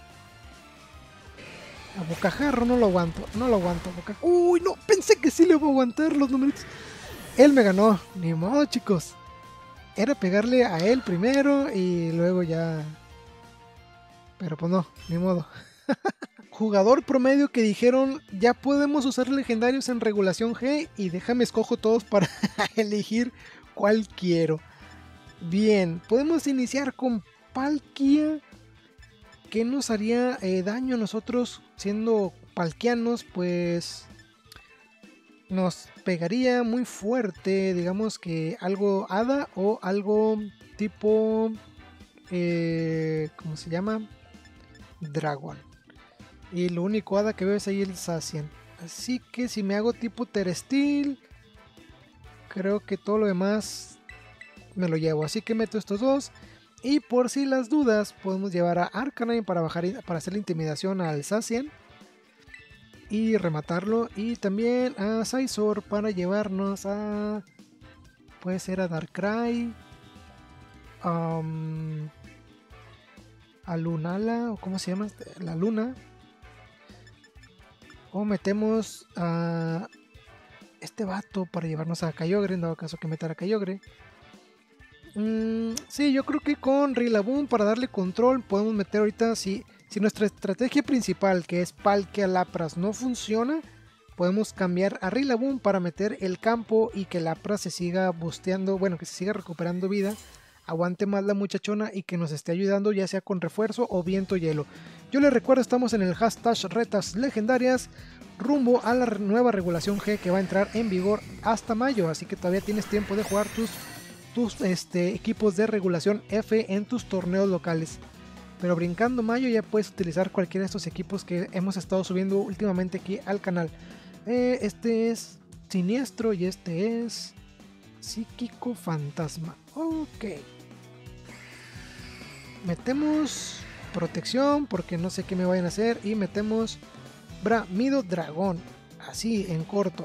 S1: A bocajarro no lo aguanto, no lo aguanto. Boca... Uy, no, pensé que sí le iba a aguantar los numeritos. Él me ganó, ni modo, chicos. Era pegarle a él primero y luego ya... Pero pues no, ni modo. Jugador promedio que dijeron, ya podemos usar legendarios en regulación G y déjame escojo todos para elegir cuál quiero. Bien, podemos iniciar con Palkia. ¿Qué nos haría eh, daño a nosotros siendo palquianos? Pues nos pegaría muy fuerte, digamos que algo hada o algo tipo, eh, ¿cómo se llama? Dragón. Y lo único hada que veo es ahí el Zacian. Así que si me hago tipo Teresteel, creo que todo lo demás me lo llevo. Así que meto estos dos. Y por si las dudas, podemos llevar a Arcanine para bajar, para hacer la intimidación al Zacian y rematarlo. Y también a Scizor para llevarnos a... Puede ser a Darkrai. Um, a Lunala, o cómo se llama, la Luna. O metemos a este vato para llevarnos a Kyogre, en dado caso que meter a Kyogre. Mm, sí, yo creo que con Rillaboom para darle control podemos meter ahorita, si, si nuestra estrategia principal, que es Palkia Lapras, no funciona, podemos cambiar a Rillaboom para meter el campo y que Lapras se siga busteando, bueno, que se siga recuperando vida, aguante más la muchachona y que nos esté ayudando ya sea con refuerzo o viento hielo. Yo les recuerdo, estamos en el hashtag retas legendarias rumbo a la nueva regulación G que va a entrar en vigor hasta mayo, así que todavía tienes tiempo de jugar tus tus este, equipos de regulación F en tus torneos locales. Pero brincando mayo ya puedes utilizar cualquiera de estos equipos que hemos estado subiendo últimamente aquí al canal. Eh, este es Siniestro y este es Psíquico Fantasma. Ok. Metemos protección porque no sé qué me vayan a hacer. Y metemos Bramido Dragón. Así en corto.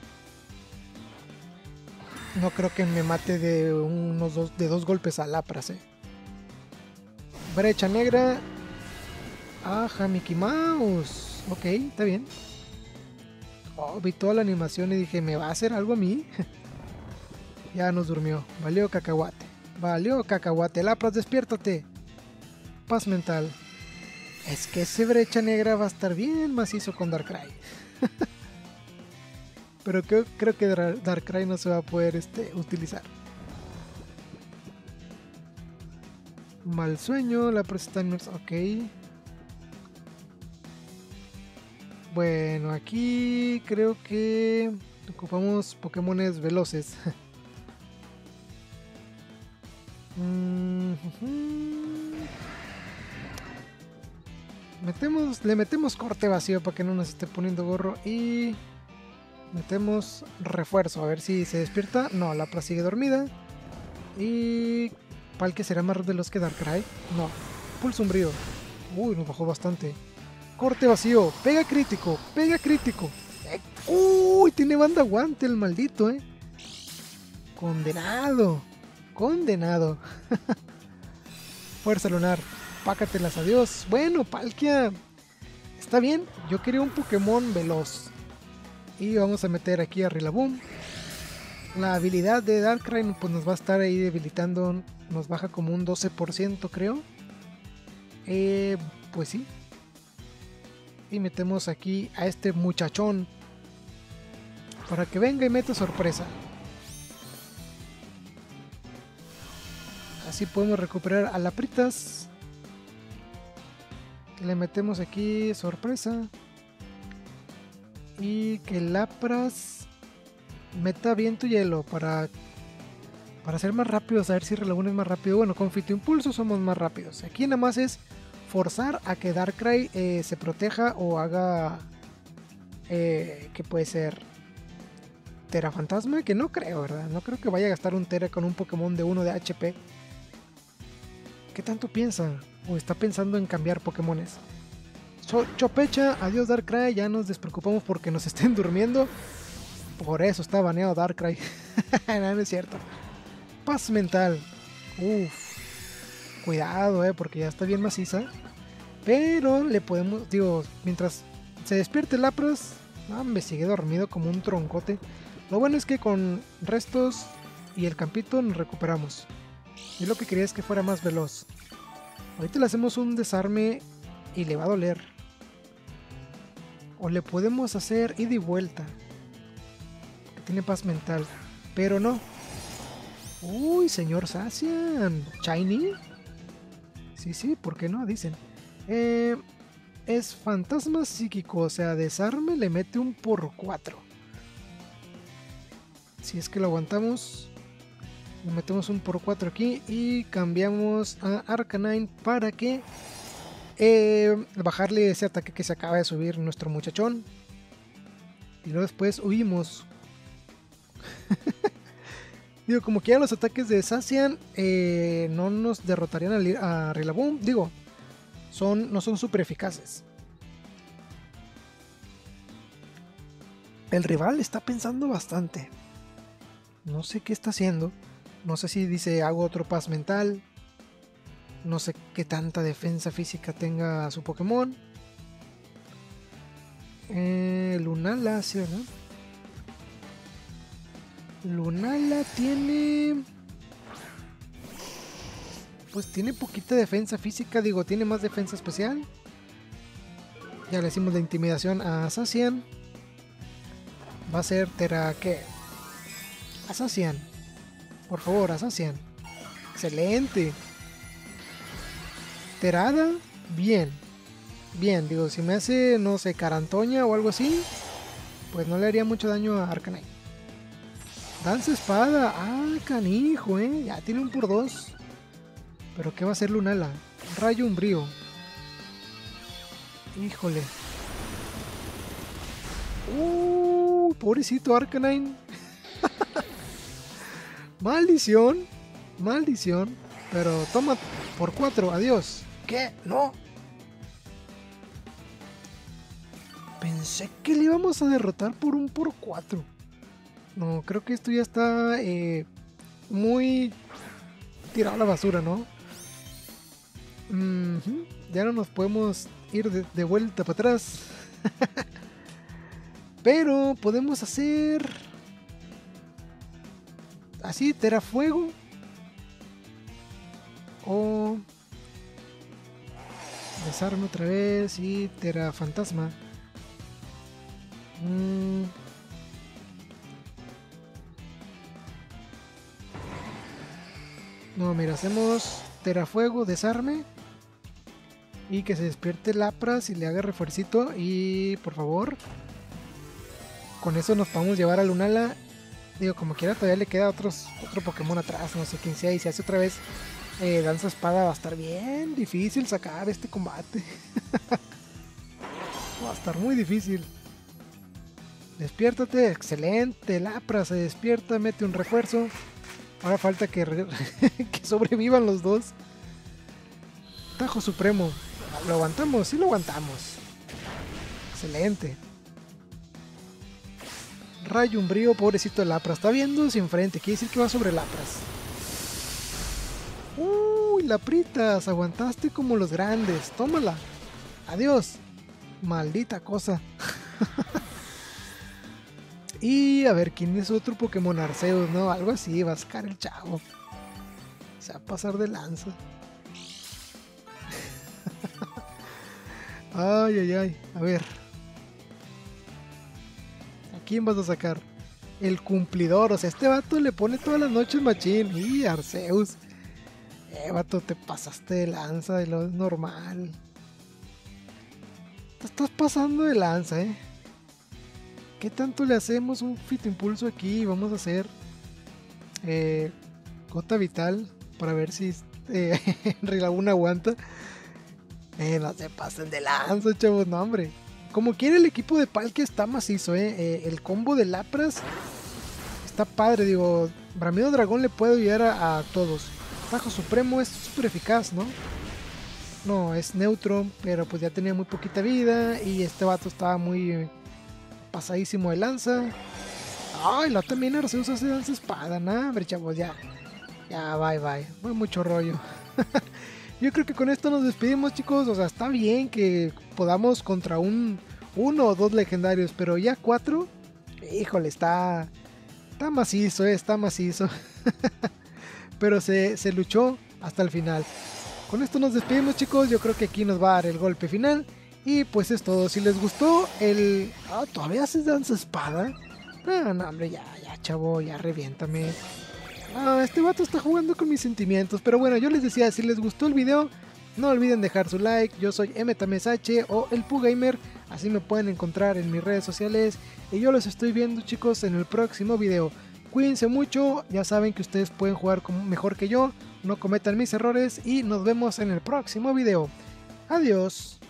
S1: No creo que me mate de unos dos, de dos golpes a Lapras, eh. Brecha negra. Ajá, Mickey Mouse. Ok, está bien. Oh, vi toda la animación y dije, ¿me va a hacer algo a mí? Ya nos durmió. Valió cacahuate. Valió cacahuate. Lapras, despiértate. Paz mental. Es que ese brecha negra va a estar bien macizo con Darkrai. Pero creo, creo que Darkrai no se va a poder este, utilizar. Mal sueño, la presta en... Ok. Bueno, aquí creo que ocupamos Pokémones veloces. metemos, le metemos corte vacío para que no nos esté poniendo gorro y... Metemos refuerzo, a ver si se despierta. No, Lapras sigue dormida. Y... Palkia será más veloz que Darkrai. No. Pulso umbrío. Uy, nos bajó bastante. Corte vacío. Pega crítico. Pega crítico. Eh, uy, tiene banda guante el maldito, eh. Condenado. Condenado. Fuerza lunar. Pácatelas, adiós. Bueno, Palkia. Está bien. Yo quería un Pokémon veloz. Y vamos a meter aquí a Rillaboom. La habilidad de Darkrai pues nos va a estar ahí debilitando. Nos baja como un doce por ciento creo. Eh, pues sí. Y metemos aquí a este muchachón. Para que venga y meta sorpresa. Así podemos recuperar a Lapritas. Le metemos aquí sorpresa. Y que Lapras meta viento y hielo para, para ser más rápidos, a ver si Rillaboom es más rápido. Bueno, con Fito Impulso somos más rápidos. Aquí nada más es forzar a que Darkrai eh, se proteja o haga eh, que puede ser Tera Fantasma, que no creo, ¿verdad? No creo que vaya a gastar un Tera con un Pokémon de uno de H P. ¿Qué tanto piensa? ¿O está pensando en cambiar Pokémones? Chopecha, adiós Darkrai, ya nos despreocupamos porque nos estén durmiendo. Por eso está baneado Darkrai. No, no es cierto. Paz mental. Uff. Cuidado, eh, porque ya está bien maciza. Pero le podemos, digo, mientras se despierte Lapras, ah, me sigue dormido como un troncote. Lo bueno es que con restos y el campito nos recuperamos. Yo lo que quería es que fuera más veloz. Ahorita le hacemos un desarme y le va a doler. O le podemos hacer ida y vuelta. Que tiene paz mental. Pero no. Uy, señor Zacian. ¿Shiny? Sí, sí, ¿por qué no? Dicen. Eh, es fantasma psíquico. O sea, desarme le mete un por cuatro. Si es que lo aguantamos. Le metemos un por cuatro aquí. Y cambiamos a Arcanine para que... Eh, bajarle ese ataque que se acaba de subir nuestro muchachón. Y luego después huimos. Digo, como que ya los ataques de Zacian eh, no nos derrotarían a, a Rillaboom. Digo, son, no son súper eficaces. El rival está pensando bastante. No sé qué está haciendo. No sé si dice hago otro paz mental. No sé qué tanta defensa física tenga su Pokémon. Eh, Lunala, ¿sí, verdad? Lunala tiene... Pues tiene poquita defensa física, digo, tiene más defensa especial. Ya le hicimos la intimidación a Zacian. Va a ser Tera... ¿qué? A Zacian. Por favor, a Zacian. Excelente. Terada, bien. Bien, digo, si me hace, no sé, Carantoña o algo así, pues no le haría mucho daño a Arcanine. Danza espada, ah, canijo, eh. Ya tiene un por dos. Pero ¿qué va a hacer Lunala? Rayo umbrío. Híjole. Uh, pobrecito Arcanine. Maldición. Maldición. Pero toma por cuatro, adiós. ¿Qué? No. Pensé que le íbamos a derrotar por un por cuatro. No, creo que esto ya está eh, muy tirado a la basura, ¿no? Mm-hmm. Ya no nos podemos ir de, de vuelta para atrás. Pero podemos hacer... así, Terafuego. O... desarme otra vez y Tera Fantasma. Mm. No, mira, hacemos Terafuego, desarme. Y que se despierte Lapras y le haga refuercito. Y por favor, con eso nos podemos llevar a Lunala. Digo, como quiera, todavía le queda otros, otro Pokémon atrás. No sé quién sea. Y si hace otra vez eh, Danza Espada, va a estar bien difícil sacar este combate. Va a estar muy difícil. Despiértate, excelente. Lapras se despierta, mete un refuerzo. Ahora falta que, re que sobrevivan los dos. Tajo Supremo. ¿Lo aguantamos? Sí lo aguantamos. Excelente. Rayo umbrío, pobrecito de Lapras. Está viendo sin frente. Quiere decir que va sobre Lapras. Uy, Lapritas. Aguantaste como los grandes. Tómala. Adiós. Maldita cosa. Y a ver, ¿quién es otro Pokémon? Arceus, ¿no? Algo así. Va a sacar el chavo. Se va a pasar de lanza. Ay, ay, ay. A ver. ¿A quién vas a sacar? El cumplidor. O sea, este vato le pone todas las noches machín. Y Arceus. Eh, vato, te pasaste de lanza. Y lo es normal. Te estás pasando de lanza, eh. ¿Qué tanto le hacemos un Fito Impulso aquí? Vamos a hacer eh, Gota Vital para ver si eh, Rillaboom aguanta. Eh, no se pasen de lanza, chavos, no, hombre. Como quiere el equipo de Palkia está macizo, eh. eh. El combo de Lapras está padre, digo. Bramido Dragón le puede ayudar a, a todos. Tajo Supremo es súper eficaz, ¿no? No, es neutro, pero pues ya tenía muy poquita vida y este vato estaba muy... pasadísimo de lanza. Ay, la también Arceus hace danza espada, nah, hombre, chavos, ya. Ya, bye, bye. Muy mucho rollo. Yo creo que con esto nos despedimos, chicos. O sea, está bien que podamos contra un uno o dos legendarios, pero ya cuatro, híjole, está, está macizo, eh, está macizo. Pero se, se luchó hasta el final. Con esto nos despedimos, chicos. Yo creo que aquí nos va a dar el golpe final. Y pues es todo. Si les gustó el... Ah, ¿todavía haces danza espada? Ah, no, hombre, ya, ya, chavo, ya reviéntame. Ah, este vato está jugando con mis sentimientos. Pero bueno, yo les decía, si les gustó el video, no olviden dejar su like. Yo soy mtamesh o el Pugamer. Así me pueden encontrar en mis redes sociales. Y yo los estoy viendo, chicos, en el próximo video. Cuídense mucho. Ya saben que ustedes pueden jugar como mejor que yo. No cometan mis errores. Y nos vemos en el próximo video. Adiós.